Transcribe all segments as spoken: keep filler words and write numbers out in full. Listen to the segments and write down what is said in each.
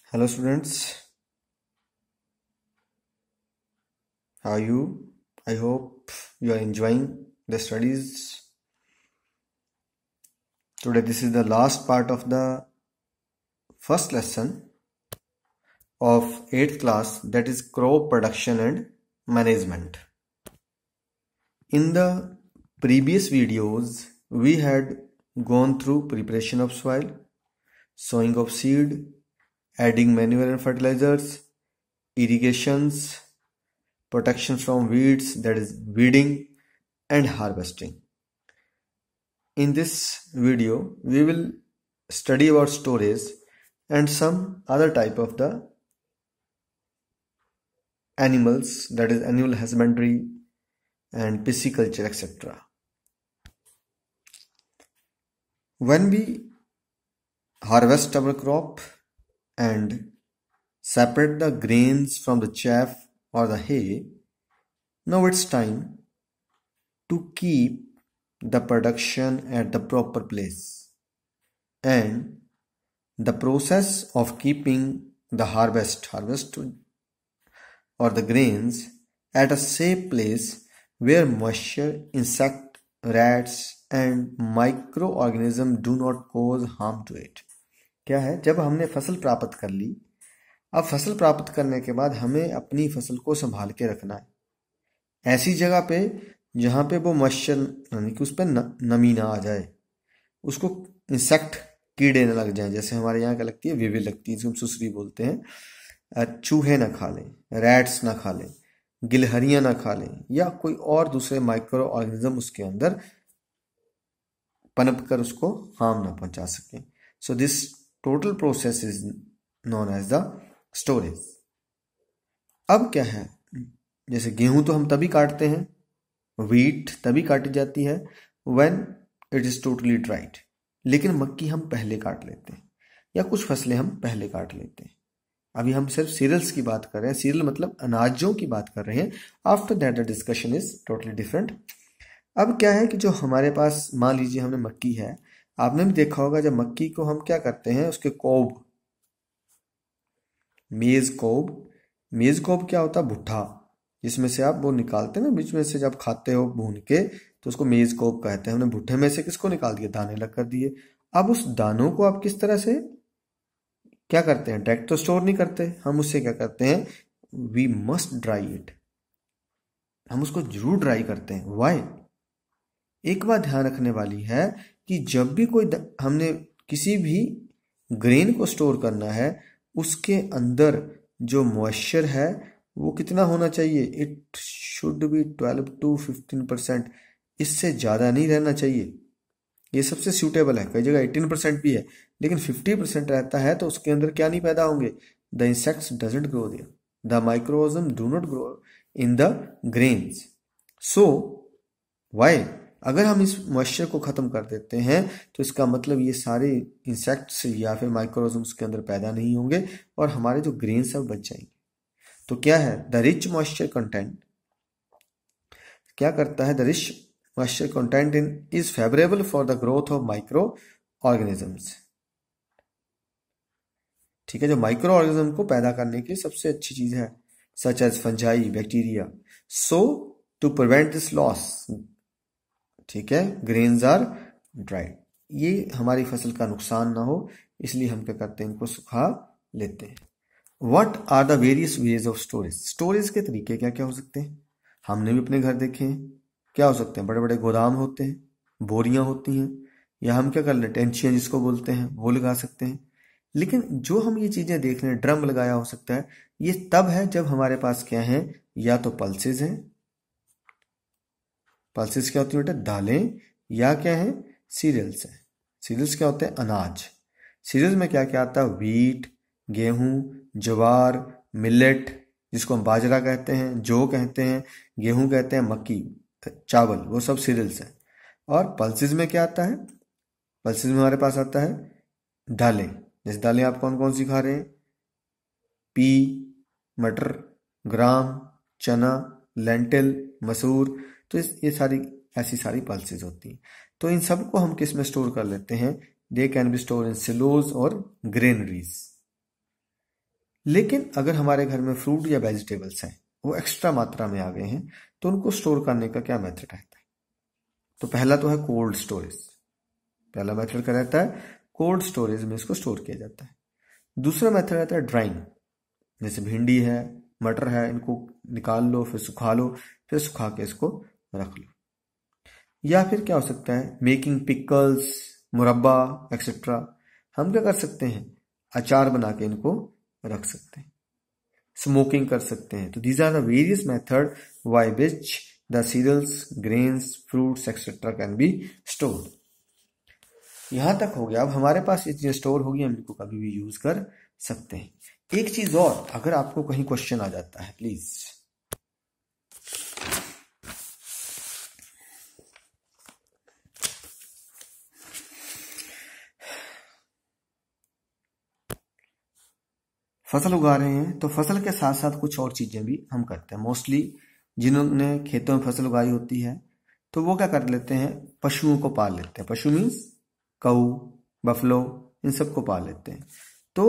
Hello students, how are you? I hope you are enjoying the studies. Today this is the last part of the first lesson of eighth class, that is crop production and management. In the previous videos we had gone through preparation of soil, sowing of seed, adding manure and fertilizers, irrigations, protection from weeds, that is weeding, and harvesting. In this video we will study about storage and some other type of the animals, that is animal husbandry and pisciculture, et cetera. When we harvest our crop and separate the grains from the chaff or the hay, now it's time to keep the production at the proper place, and the process of keeping the harvest harvest or the grains at a safe place where moisture, insect, rats and microorganism do not cause harm to it. क्या है, जब हमने फसल प्राप्त कर ली, अब फसल प्राप्त करने के बाद हमें अपनी फसल को संभाल के रखना है ऐसी जगह पे जहाँ पे वो मच्छर यानी कि उस पर नमी ना आ जाए, उसको इंसेक्ट कीड़े न लग जाएं, जैसे हमारे यहाँ क्या लगती है, विवी लगती है, जिसको हम सुसरी बोलते हैं, चूहे ना खा लें, रैट्स ना खा लें, गिलहरियां ना खा लें, या कोई और दूसरे माइक्रो ऑर्गेनिज्म उसके अंदर पनप कर उसको हार्म ना पहुंचा सकें. So this total process is known as the storage. अब क्या है, जैसे गेहूं तो हम तभी काटते हैं, वीट तभी काटी जाती है when it is totally dried, लेकिन मक्की हम पहले काट लेते हैं या कुछ फसलें हम पहले काट लेते हैं. अभी हम सिर्फ सीरियल्स की बात कर रहे हैं, सीरियल मतलब अनाजों की बात कर रहे हैं. After that the discussion is totally different. अब क्या है कि जो हमारे पास, मान लीजिए हमने मक्की है, आपने भी देखा होगा जब मक्की को हम क्या करते हैं, उसके कोब, मेज कोब, मेज कोब क्या होता है, भुट्टा, जिसमें से आप वो निकालते हैं ना बीच में से, जब खाते हो भून के तो उसको मेज कोब कहते हैं. हमने भुट्टे में से किसको निकाल दिया, दाने लग कर दिए. अब उस दानों को आप किस तरह से क्या करते हैं, डायरेक्ट तो स्टोर नहीं करते, हम उससे क्या करते हैं, वी मस्ट ड्राई इट, हम उसको जरूर ड्राई करते हैं. वाई? एक बात ध्यान रखने वाली है कि जब भी कोई हमने किसी भी ग्रेन को स्टोर करना है, उसके अंदर जो मॉइस्चर है वो कितना होना चाहिए, it should be twelve to fifteen percent, इससे ज़्यादा नहीं रहना चाहिए. ये सबसे सूटेबल है. कई जगह एटीन परसेंट भी है, लेकिन फिफ्टी परसेंट रहता है तो उसके अंदर क्या नहीं पैदा होंगे, the insects doesn't grow there, the microorganism do not grow in the grains. So why, अगर हम इस मॉइस्चर को खत्म कर देते हैं तो इसका मतलब ये सारे इंसेक्ट्स या फिर माइक्रोऑर्गेनिज्म उसके अंदर पैदा नहीं होंगे और हमारे जो ग्रेन्स सब बच जाएंगे. तो क्या है, द रिच मॉइस्चर कंटेंट क्या करता है, the rich moisture content in is favourable for the growth of micro organisms. ठीक है, जो माइक्रो ऑर्गेनिज्म को पैदा करने की सबसे अच्छी चीज है, such as fungi, bacteria. So to prevent this loss, ठीक है, ग्रेन्स आर ड्राइड. ये हमारी फसल का नुकसान ना हो इसलिए हम क्या करते हैं, इनको सुखा लेते हैं. What are the various ways of storage? Storage के तरीके क्या क्या हो सकते हैं, हमने भी अपने घर देखे हैं. क्या हो सकते हैं, बड़े बड़े गोदाम होते हैं, बोरियां होती हैं, या हम क्या कर लें, टेंचियां जिसको बोलते हैं, वो लगा सकते हैं. लेकिन जो हम ये चीजें देख रहे हैं, ड्रम लगाया हो सकता है, ये तब है जब हमारे पास क्या है, या तो पल्सेज हैं, पल्सेज क्या होती है बेटा, दालें, या क्या है, सीरियल्स हैं. सीरियल्स क्या होते हैं, अनाज. सीरियल्स में क्या क्या आता है, वीट, गेहूं, ज्वार, मिलेट जिसको हम बाजरा कहते हैं, जौ कहते हैं, गेहूं कहते हैं, मक्की, चावल, वो सब सीरियल्स हैं. और पल्सेस में क्या आता है, पल्सेस में हमारे पास आता है दालें. जैसे दालें आप कौन कौन सी खा रहे हैं, पी, मटर, ग्राम, चना, लेंटिल, मसूर, तो ये सारी ऐसी सारी पल्सेस होती हैं. तो इन सब को हम किस में स्टोर कर लेते हैं, they can be store in silos और ग्रेनरीज. लेकिन अगर हमारे घर में फ्रूट या वेजिटेबल्स हैं, वो एक्स्ट्रा मात्रा में आ गए हैं, तो उनको स्टोर करने का क्या मेथड रहता है? तो पहला तो है कोल्ड स्टोरेज। पहला मेथड क्या रहता है? कोल्ड स्टोरेज में इसको स्टोर किया जाता है। दूसरा मेथड रहता है ड्राइंग। जैसे भिंडी है, मटर है, इनको निकाल लो, फिर सुखा लो, फिर सुखा के इसको रख लो। या फिर क्या हो सकता है? Making pickles, murabba etcetera. हम क्या कर सकते हैं? अचार बना के इनको रख सकते हैं। स्मोकिंग कर सकते हैं। तो these are the various method by which the cereals, grains, fruits etcetera can be stored. यहां तक हो गया। अब हमारे पास ये चीजें स्टोर होगी, हम इनको कभी भी यूज कर सकते हैं। एक चीज और, अगर आपको कहीं क्वेश्चन आ जाता है, प्लीज फसल उगा रहे हैं तो फसल के साथ साथ कुछ और चीजें भी हम करते हैं। मोस्टली जिन्होंने खेतों में फसल उगाई होती है तो वो क्या कर लेते हैं? पशुओं को पाल लेते हैं। पशु मीन्स काऊ, बफलो, इन सबको पाल लेते हैं। तो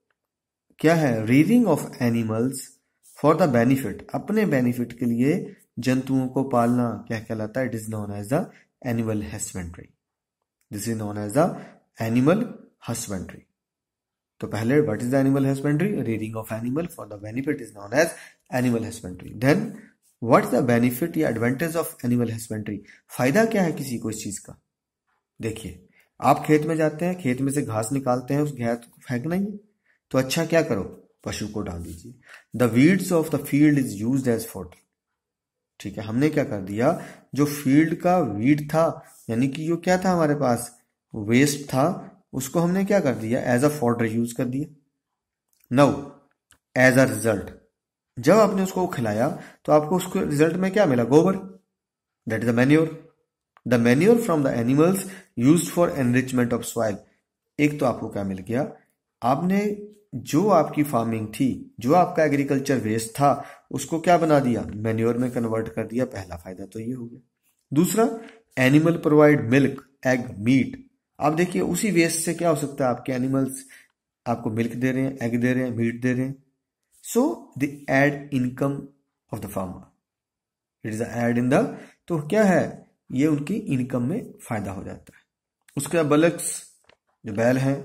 क्या है? Rearing of animals for the benefit, अपने बेनिफिट के लिए जंतुओं को पालना क्या कहलाता है? It is known as the animal husbandry. This is known as the animal husbandry. तो पहले what is the animal husbandry? Rearing of animal for the benefit is known as animal husbandry. Then what is the benefit या advantage of animal husbandry? फायदा क्या है किसी को इस चीज का? देखिए, आप खेत में जाते हैं, खेत में से घास निकालते हैं, उस घास को फेंकना ही है, तो अच्छा क्या करो? पशु को डाल दीजिए। The weeds of the field is used as fodder. ठीक है, हमने क्या कर दिया? जो फील्ड का वीड था, यानी कि जो क्या था हमारे पास, वेस्ट था, उसको हमने क्या कर दिया? एज अ फॉडर यूज कर दिया। नाउ एज अ रिजल्ट, जब आपने उसको खिलाया तो आपको उसको रिजल्ट में क्या मिला? गोबर। That is the manure. The manure from the animals used for enrichment of soil. एक तो आपको क्या मिल गया? आपने जो आपकी फार्मिंग थी, जो आपका एग्रीकल्चर वेस्ट था, उसको क्या बना दिया? मैन्योर में कन्वर्ट कर दिया। पहला फायदा तो ये हो गया। दूसरा, animal provide milk, egg, meat. आप देखिए, उसी वेस्ट से क्या हो सकता है? आपके एनिमल्स आपको मिल्क दे रहे हैं, एग दे रहे हैं, मीट दे रहे हैं। So the add income of the farmer. It is add in the, तो क्या है? ये उनकी इनकम में फायदा हो जाता है। उसके बाद बलक्स, जो बैल हैं,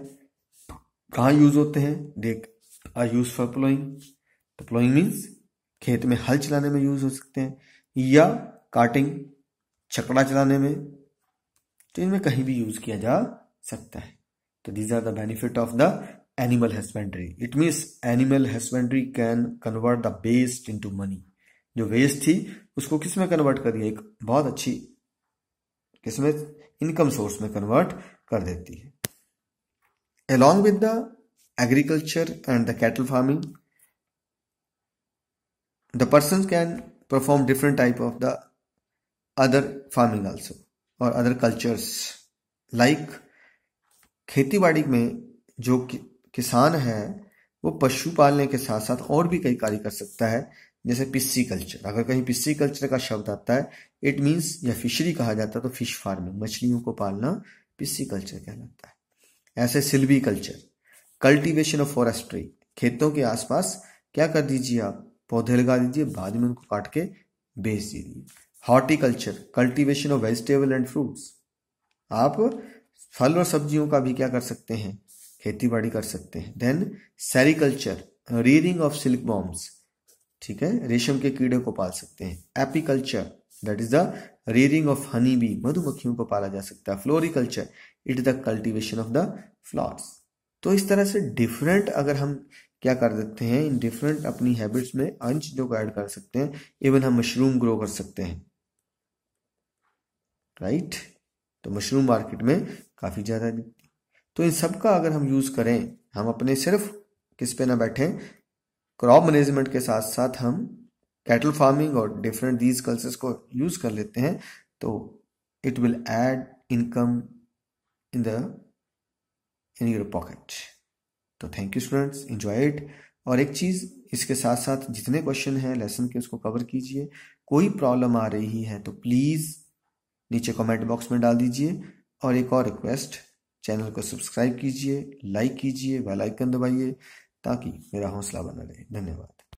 कहाँ यूज होते हैं? देख, आर यूज फॉर प्लोइंग। तो प्लोइंग मीन्स खेत में हल चलाने में यूज हो सकते हैं, या काटिंग, छकड़ा चलाने में। तो इनमें कहीं भी यूज किया जा सकता है। तो these are the benefit of the animal husbandry. It means animal husbandry can convert the waste into money. जो वेस्ट थी उसको किस में कन्वर्ट कर दिया? एक बहुत अच्छी किसमें? इनकम सोर्स में कन्वर्ट कर देती है। Along with the agriculture and the cattle farming, the persons can perform different type of the other farming also or other cultures. Like खेती बाड़ी में जो कि, किसान है, वो पशु पालने के साथ साथ और भी कई कार्य कर सकता है। जैसे पिस्सी कल्चर। अगर कहीं पिस्सी कल्चर का शब्द आता है, इट मीन्स, या फिशरी कहा जाता है, तो फिश फार्मिंग, मछलियों को पालना पिस्सी कल्चर कहलाता है। ऐसे silviculture, cultivation of forestry. खेतों के आसपास क्या कर दीजिए? आप पौधे लगा दीजिए, बाद में उनको काट के बेच दीजिए। Horticulture, cultivation of vegetable and fruits. आप फल और सब्जियों का भी क्या कर सकते हैं? खेती बाड़ी कर सकते हैं। Then sericulture, rearing of silk bombs. ठीक है, रेशम के कीड़े को पाल सकते हैं। Apiculture, that is the rearing of honey bee, मधुमक्खियों को पाला जा सकता है। Floriculture, it is the cultivation of the flowers. तो इस तरह से डिफरेंट, अगर हम क्या कर देते हैं, इन डिफरेंट अपनी हैबिट्स में अन्य चीजों को ऐड कर सकते हैं। इवन हम मशरूम ग्रो कर सकते हैं, राइट। तो मशरूम मार्केट में काफी ज्यादा दिखती है। तो इन सब का अगर हम यूज करें, हम अपने सिर्फ किस पे ना बैठे, क्रॉप मैनेजमेंट के साथ साथ हम कैटल फार्मिंग और डिफरेंट दीज कल्चर्स को यूज कर लेते हैं, तो it will add income in the in your pocket. तो thank you students, enjoy it. और एक चीज इसके साथ साथ जितने क्वेश्चन हैं लेसन के, उसको कवर कीजिए। कोई प्रॉब्लम आ रही है तो प्लीज नीचे कमेंट बॉक्स में डाल दीजिए। और एक और रिक्वेस्ट, चैनल को सब्सक्राइब कीजिए, लाइक कीजिए, बेल आइकन दबाइए, ताकि मेरा हौसला बना रहे। धन्यवाद।